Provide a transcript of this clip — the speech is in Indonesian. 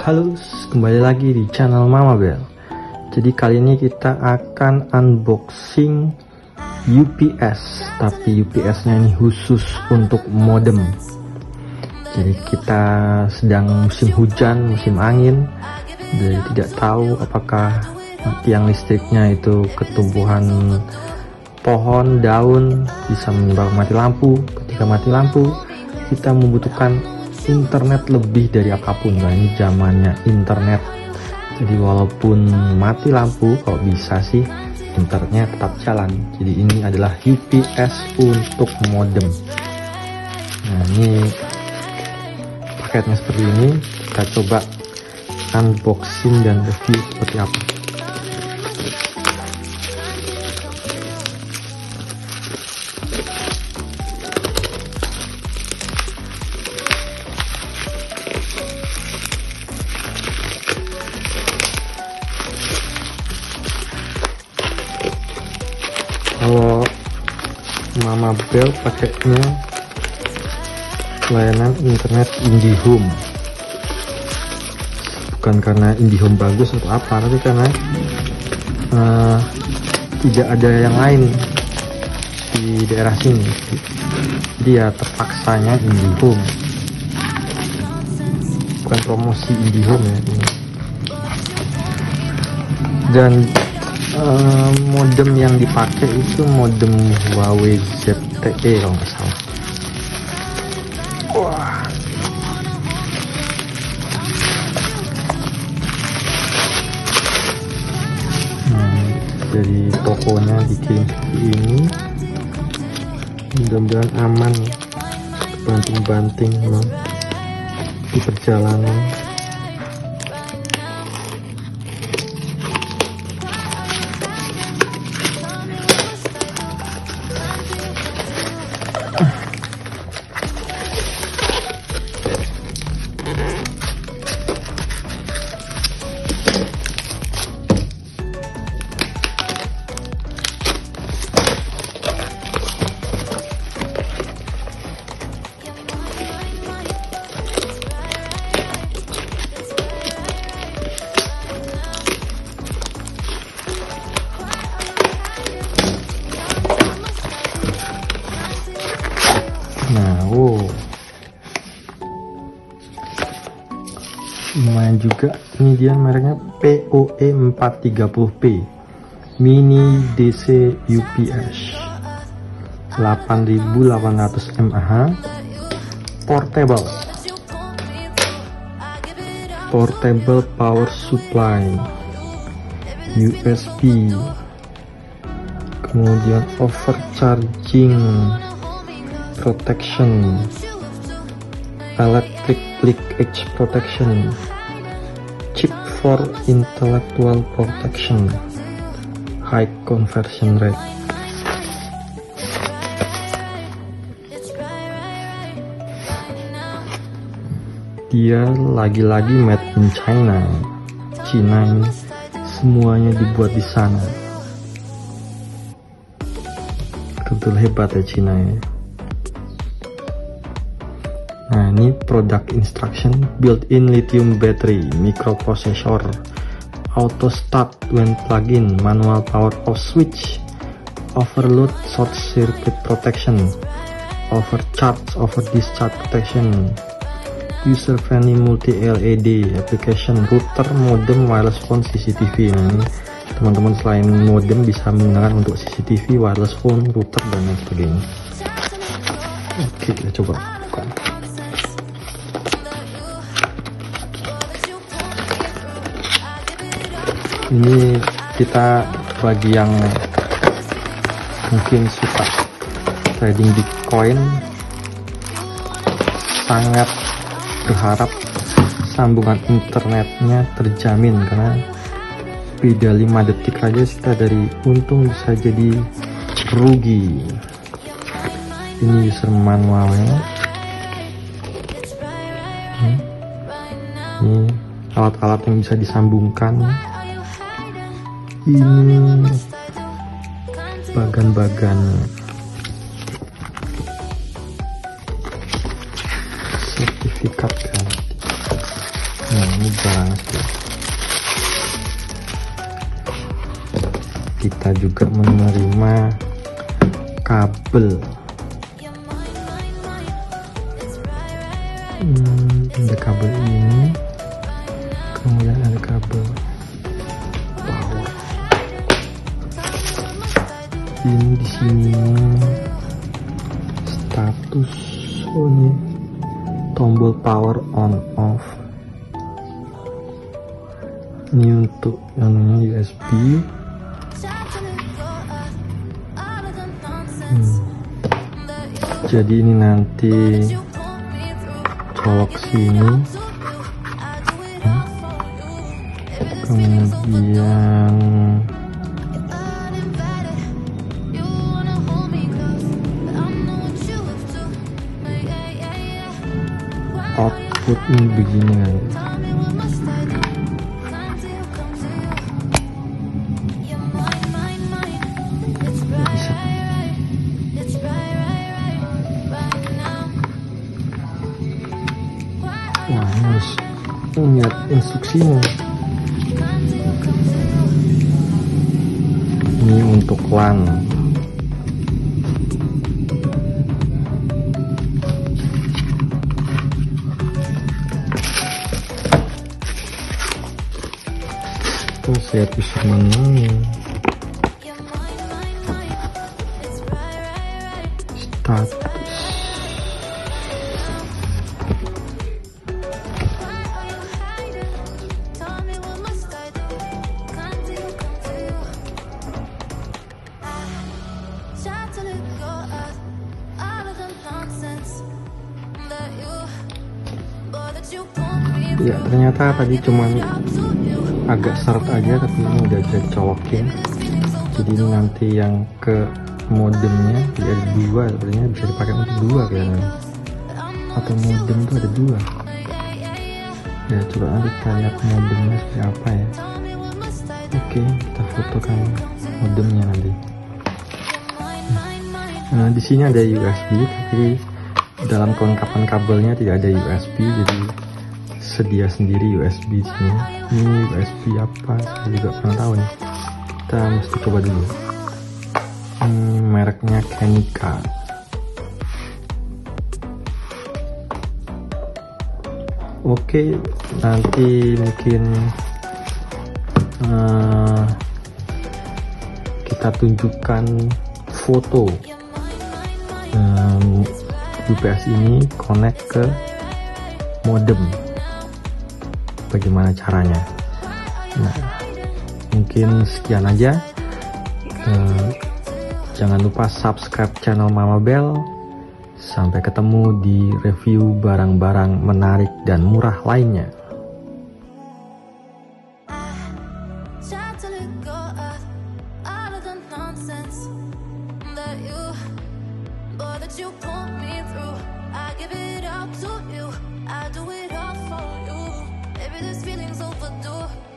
Halo, kembali lagi di channel Mama Bel. Jadi kali ini kita akan unboxing UPS, tapi UPS-nya ini khusus untuk modem. Jadi kita sedang musim hujan, musim angin, jadi tidak tahu apakah tiang listriknya itu ketumbuhan pohon, daun bisa menyebabkan mati lampu. Ketika mati lampu, kita membutuhkan internet lebih dari apapun. Nah, ini zamannya internet, jadi walaupun mati lampu kalau bisa sih internetnya tetap jalan. Jadi ini adalah UPS untuk modem. Nah, ini paketnya seperti ini. Kita coba unboxing dan review seperti apa. Kalau Mama Bel pakainya layanan internet IndiHome, bukan karena IndiHome bagus atau apa, tapi karena tidak ada yang lain di daerah sini, jadi ya terpaksanya IndiHome. Bukan promosi IndiHome ya ini. Dan modem yang dipakai itu modem Huawei ZTE kalau nggak salah. Wah, dari tokonya dikirim seperti ini. Mudah-mudahan aman, banting-banting di perjalanan. Nah, lumayan juga. Ini dia mereknya POE 430P Mini DC UPS 8800 mAh, portable power supply, USB, kemudian overcharging protection, electric leakage protection, chip for intellectual protection, high conversion rate. Dia lagi-lagi made in China. Cina ini semuanya dibuat di sana. Betul hebat ya Cina ya. Nah, ini product instruction: built-in lithium battery, microprocessor, auto start when plug-in, manual power off switch, overload short circuit protection, overcharge over discharge protection, user friendly multi LED application, router, modem, wireless phone, CCTV. Nah, ini teman-teman selain modem bisa menggunakan untuk CCTV, wireless phone, router dan lain sebagainya. Oke, kita coba buka. Ini kita bagi yang mungkin suka trading Bitcoin, sangat berharap sambungan internetnya terjamin, karena beda 5 detik aja kita dari untung bisa jadi rugi. Ini user manualnya. Ini alat-alat yang bisa disambungkan. Ini bagan-bagan sertifikat kan. Nah, ini barang asli. Kita juga menerima kabel. Ada kabel ini, kemudian ada kabel power. Ini di sini status, ini tombol power on off. Ini untuk namanya USB. Jadi ini nanti colok sini, kemudian output ini begini kan. Bisa. Wah, ini harus lihat instruksinya. Ini untuk LAN. Terus saya bisa menu status. Ya, ternyata tadi cuman agak seret aja, tapi ini udah jadi colokin. Jadi ini nanti yang ke modemnya jadi ada dua, sebenarnya bisa dipakai untuk dua kayaknya, atau modem tuh ada dua. Ya, coba nanti kita lihat modemnya seperti apa ya. Oke, kita fotokan modemnya nanti. Nah, di sini ada USB, tapi dalam kelengkapan kabelnya tidak ada USB, jadi sedia sendiri USB di sini. Ini USB apa? Saya juga kurang tahu nih. Kita mesti coba dulu. Mereknya Kenika. Oke, nanti mungkin kita tunjukkan foto UPS ini connect ke modem. Bagaimana caranya? Nah, mungkin sekian aja. Jangan lupa subscribe channel Mama Bell. Sampai ketemu di review barang-barang menarik dan murah lainnya. This feeling's overdue.